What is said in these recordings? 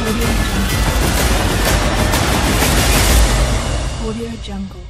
Audio Jungle.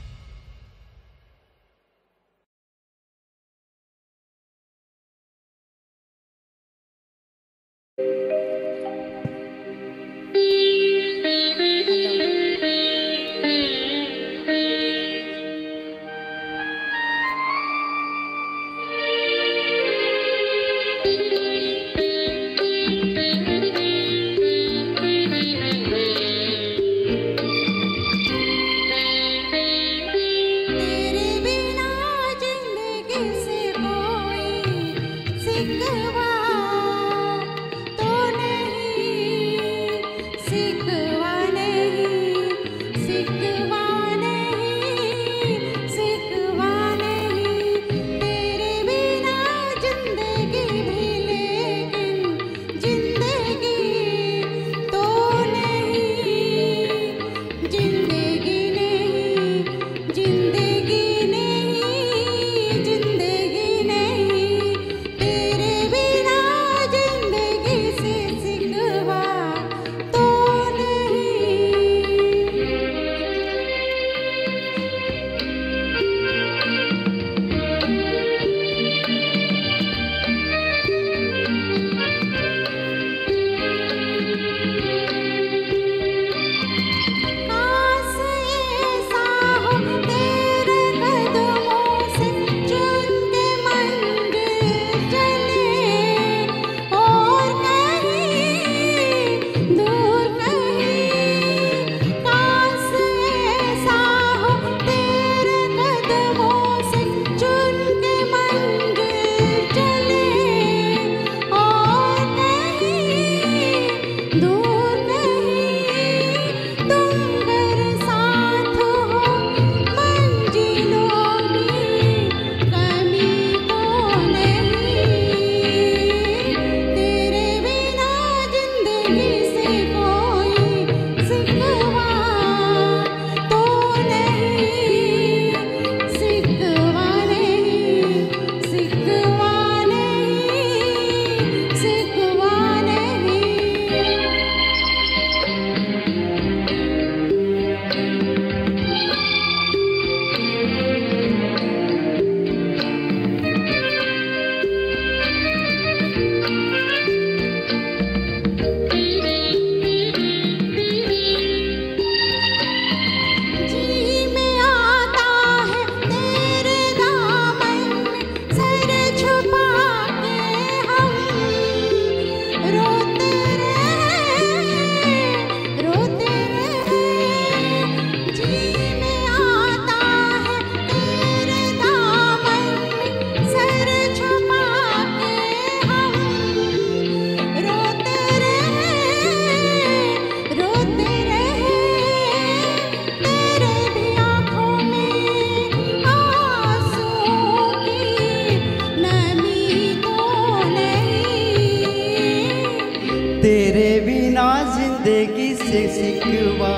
तेरे बिना जिंदगी से सिकवा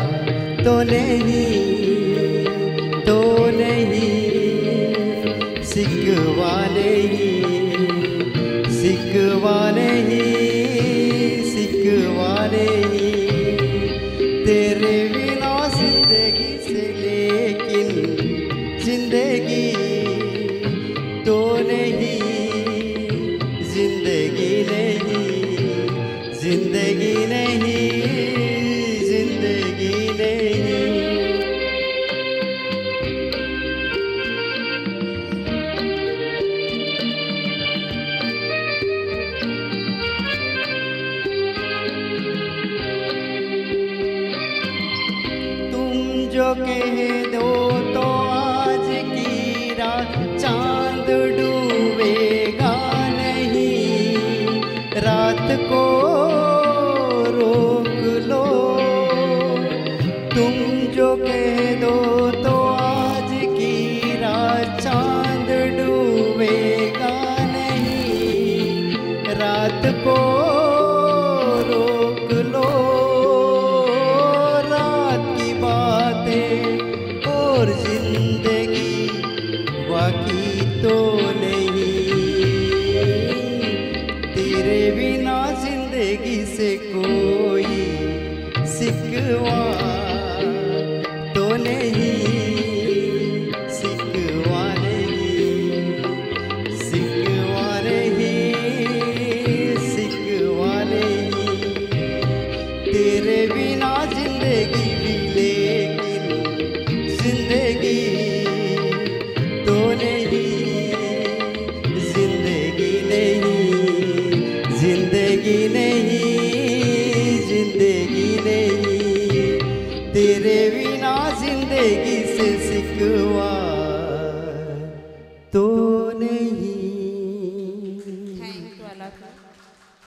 तो नहीं, तो नहीं, सिकवा नहीं, सिकवा नहीं, सिकवा नहीं, तेरे बिना जिंदगी से, लेकिन जिंदगी तो नहीं, जिंदगी नहीं, जिंदगी नहीं, जिंदगी नहीं। तुम जो कह दो तो आज की रात चांद डूबेगा नहीं, रात को रोक लो। तुम जो कह दो तो आज की रात चांद डूबेगा नहीं, रात को रोक लो। रात की बातें और जिंदगी बाकी तो नहीं, तेरे बिना जिंदगी से कोई